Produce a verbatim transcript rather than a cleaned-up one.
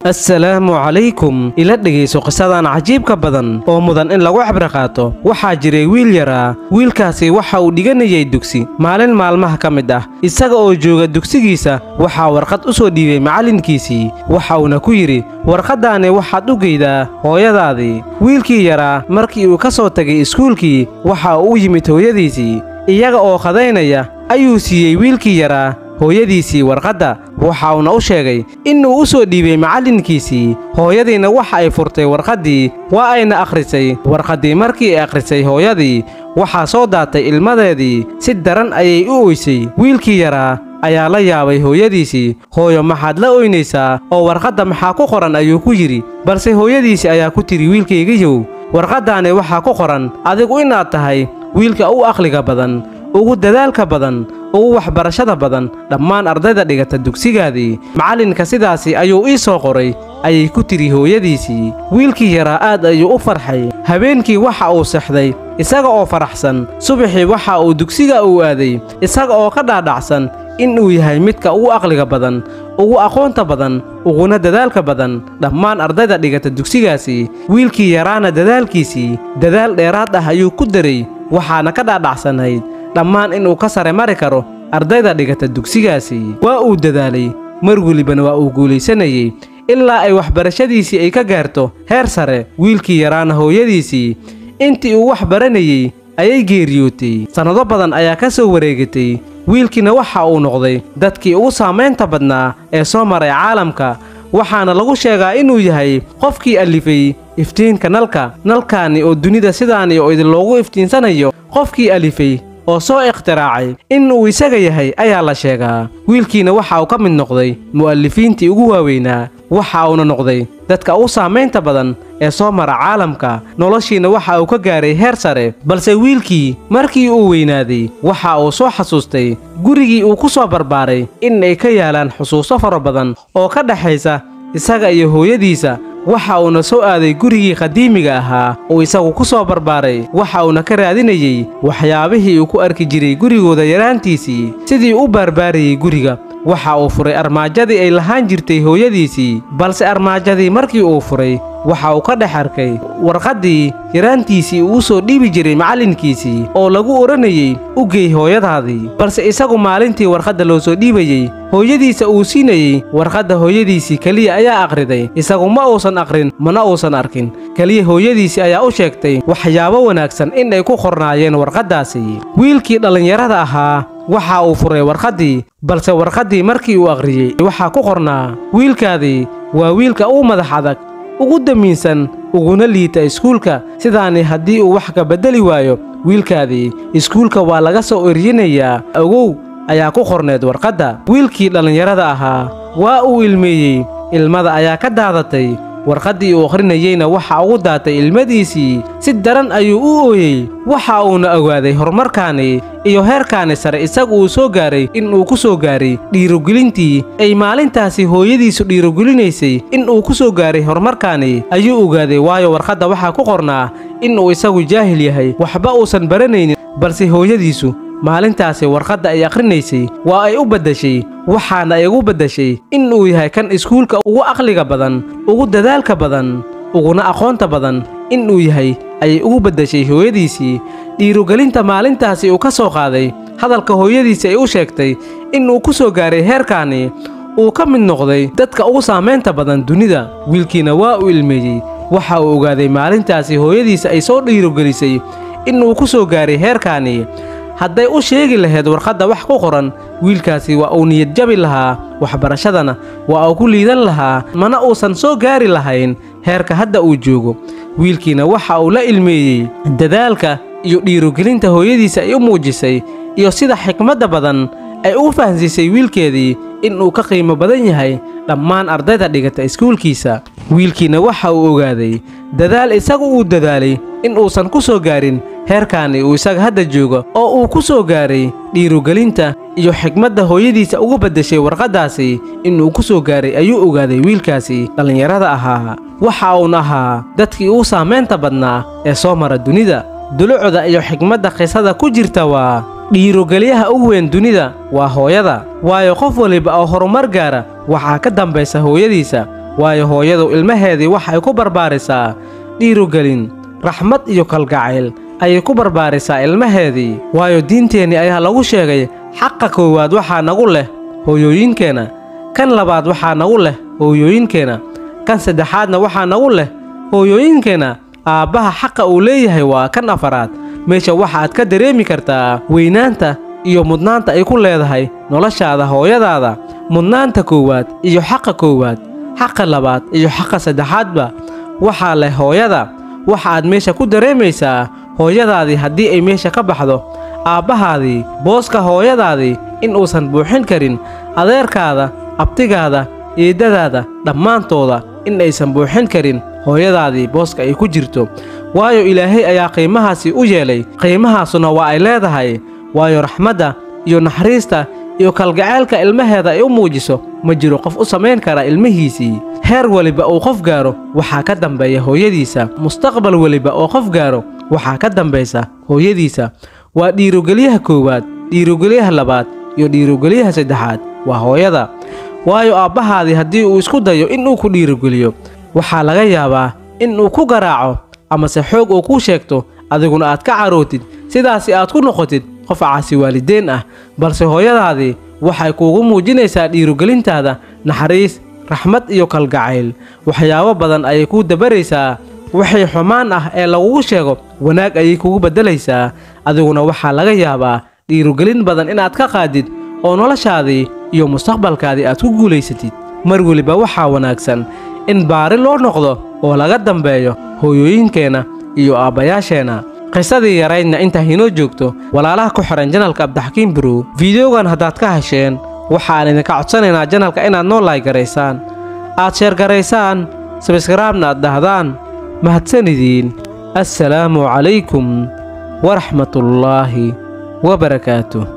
السلام عليكم إلى dhageyso qisadan cajiibka badan oo mudan in lagu xibra qaato waxa jiray wiil yara wiilkaasi waxa uu dhiganayay dugsi maalin maalmaha kamid ah isaga oo jooga dugsigiisa waxa warqad u soo dhiibay macalinkiisii waxa uu ku yiri warqadaani waxaad u geeydaa hooyadaadii wiilkii yara markii uu ka soo tagay iskuulkii waxa uu yimid hooyadiisii iyaga oo qadaynaya ayuu siiyay wiilkii yara hooyadiisii warqadda waxa uu u sheegay inuu u soo dhiibay macalinkiisii hooyadiina waxa ay furtay warqadii waa ayna akhrisay warqadii markii ay akhrisay hooyadii waxa soo daatay ilmadeedii si daran ayay u ooysay wiilkii yara ayaa la yaabay hooyadiisii hooyo maxaad la ooynaysaa oo warqadda maxaa ku qoran ayuu ku yiri balse hooyadiisii ayaa ku tiri wiilkaygiyow warqadaani waxa ku qoran adigu inaad tahay wiilka u aqliga badan ugu dadaalka badan ugu waxbarashada badan dhammaan ardayda dhigata dugsigaadii macalinka sidaasi ayuu ii soo qoray ayay ku tiri hooyadiisii wiilkii yara aad ayuu u farxay habeenkii waxa uu saxday isaga oo faraxsan subaxii waxa uu dugsiga u aaday isaga oo ka dhaadhacsan in uu yahay midka ugu aqliga badan ugu aqoonta badan uguna dadaalka badan dhammaan ardayda dhigata dugsigaasi wiilkii yaraana dadaalkiisii dadaal dheeraad ah ayuu ku daray waxaana ka dhaadhacsanayd dhammaan inuu ka sare mari karo ardayda dhigata dugsigaasi waa uu dadaalay mar welibana waa uu guulaysanayay ilaa ay waxbarashadiisii ay ka gaarto heer sare wiilkii yaraana hooyadiisii intii uu wax baranayay ayay geeriyootay sannado badan ayaa ka soo wareegatay wiilkiina waxa uu noqday dadkii ugu saamaynta badnaa ee soo maray caalamka waxaana lagu sheegaa inuu yahay qofkii alifay iftiinka nalka nalkaani oo dunida sidaani oo idin loogu iftiinsanayo qofkii alifay oo soo ikhtiraacay inuu isaga yahay ayaa la sheegaa wiilkiina waxa uu ka mid noqday mu'allifiintii ugu waaweynaa waxa uuna noqday dadka ugu saamaynta badan ee soo mara caalamka noloshiina waxa uu ka gaaray heer sare balse wiilkii markii uu weynaaday waxa uu soo xasuustay gurigii uu ku soo barbaaray in ay ka yaalaan xusuuso fara badan oo ka dhaxaysa isaga iyo hooyadiisa waxa uuna soo aaday gurigii qadiimiga ahaa oo isagu ku soo barbaaray waxa uuna ka raadinayay waxyaabihii uu ku arki jiray gurigooda yaraantiisii sidii u barbaarayay guriga waxa uu furay armaajadii ay lahaan jirtay hooyadiisii balse armaajadii markii uu furay waxa uu ka dhex arkay warqaddii yaraantiisii uu soo dhiibi jiray macalinkiisii oo lagu oranayay u geey hooyadaadii balse isagu maalintii warqadda loo soo dhiibayay hooyadiisa uu siinayay warqadda hooyadiisii keliya ayaa akhriday isagu ma uusan akhrin mana uusan arkin keliya hooyadiisii ayaa u sheegtay waxyaabo wanaagsan in ay ku qornaayeen warqaddaasi wiilkii dhallinyarada ahaa waxa uu furay warqaddii balse warqaddii markii uu akhriyey waxaa ku qornaa wiilkaadii waa wiilka ugu madax adag ugu damiinsan uguna liita iskuulka sidaani haddii uu wax ka beddeli waayo wiilkaadii iskuulka waa laga soo eryinayaa ogow ayaa ku qorneed warqadda wiilkii dhallinyarada ahaa waa uu ilmeeyey ilmada ayaa ka daadatay warqaddii uu akhrinayeyna waxa ugu daatay ilmadiisii si daran ayuu u ooyey waxa uuna ogaaday horumarkaani iyo heerkaani sare isagu uu soo gaaray in uu ku soo gaaray dhiirogelintii ay maalintaasi hooyadiisu dhiirogelineysay in uu ku soo gaaray horumarkaani ayuu ogaaday waayo warqadda waxaa ku qornaa in uu isagu jaahil yahay waxba uusan baranaynin balse hooyadiisu maalintaasi warqadda ay akhrinaysay waa ay u beddashay waxaana ay ugu beddashay in uu yahay kan iskuulka ugu aqliga badan ugu dadaalka badan uguna aqoonta badan in uu yahay ayay ugu beddashay hooyadiisii dhiirogelinta maalintaasi uu ka soo qaaday hadalka hooyadiisii ay u sheegtay in uu ku soo gaaray heerkaani uu ka mid noqday dadka ugu saamaynta badan dunida wiilkiina waa uu ilmeeyey waxa uu ogaaday maalintaasi hooyadiisa ay soo dhiirogelisay in uu ku soo gaaray heerkaani hadday u sheegi lahayd warqadda wax ku qoran wiilkaasi waa uu niyad jabi lahaa waxbarashadana waa uu ku liidan lahaa mana uusan soo gaari lahayn heerka hadda uu joogo wiilkiina waxa uu la ilmeeyey dadaalka iyo dhiirogelinta hooyadiisa ay u muujisay iyo sida xikmadda badan ay u fahansiisay wiilkeedii in uu ka qiimo badan yahay dhammaan ardayda dhigata iskuulkiisa wiilkiina waxa uu ogaaday dadaal isagu uu dadaalay in uusan ku soo gaarin heerkaani uu isaga hadda joogo oo uu ku soo gaaray dhiirogelinta iyo xikmadda hooyadiisa ugu beddashay warqaddaasi inuu ku soo gaaray ayuu ogaaday wiilkaasi dhallinyarada ahaa waxa uuna ahaa dadkii ugu saamaynta badnaa ee soo mara dunida dulucda iyo xikmadda qisada ku jirta waa dhiirogeliyaha ugu weyn dunida waa hooyada waayo qof waliba oo horumar gaara waxaa ka dambaysa hooyadiisa waayo hooyadu ilmaheedii wax ay ku barbaarisaa dhiirogelin raxmad iyo kalgacayl ayay ku barbaarisaa ilmaheedii waayo diinteenni ayaa lagu sheegay xaqa koowaad waxaa nagu leh hooyooyinkeenna kan labaad waxaa nagu leh hooyooyinkeenna kan saddexaadna waxaa nagu leh hooyooyinkeenna aabbaha xaqa uu leeyahay waa kan afaraad meesha waxaad ka dareemi kartaa weynaanta iyo mudnaanta ay ku leedahay noloshaada hooyadaada mudnaanta koowaad iyo xaqa koowaad xaqa labaad iyo xaqa saddexaadba waxaa leh hooyada waxaad meesha ku dareemaysaa hooyadaadii haddii ay meesha ka baxdo aabbahaadii booska hooyadaadii in uusan buuxin karin adeerkaada abtigaada eedadaada dhammaantooda in aysan buuxin karin hooyadaadii booska ay ku jirto waayo ilaahay ayaa qiimahaasi u yeelay qiimahaasuna waa ay leedahay waayo raxmadda iyo naxariista iyo kalgacaylka ilmaheeda ay u muujiso ma jiro qof u samayn kara ilmihiisii heer weliba uu qof gaaro waxaa ka dambeeya hooyadiisa mustaqbal weliba oo qof gaaro waxaa ka dambaysa hooyadiisa waa dhiirogeliyaha koowaad dhiirogeliyaha labaad iyo dhiirogeliyaha saddexaad waa hooyada waayo aabbahaadii haddii uu isku dayo inuu ku dhiirogeliyo waxaa laga yaabaa inuu ku garaaco amase xoog uu kuu sheegto adiguna aad ka carootid sidaasi aad ku noqotid qof caasi waalideen ah balse hooyadaadii waxay kuugu muujinaysaa dhiirogelintaada naxariis raxmad iyo kalgacayl waxyaabo badan ayay kuu dabaraysaa wixii xumaan ah ee lagugu sheego wanaag ayay kugu beddelaysaa adiguna waxaa laga yaabaa dhiirogelin badan inaad ka qaadid oo noloshaadii iyo mustaqbalkaadii aad ku guulaysatid mar weliba waxaa wanaagsan in baari loo noqdo oo laga dambeeyo hooyooyinkeenna iyo aabbayaasheenna qisadii yaraydna intaa inoo joogto walaalaha ku xiran janalka Abdixakiin Bro fiidiyogan haddaad ka hesheen waxaan idinka codsanaynaa janalka inaad noo like garaysaan aad share garaysaan subscribe-na aad dhahdaan mahadsanidin assalaamu calaykum waraxmatullaahi wabarakaatuh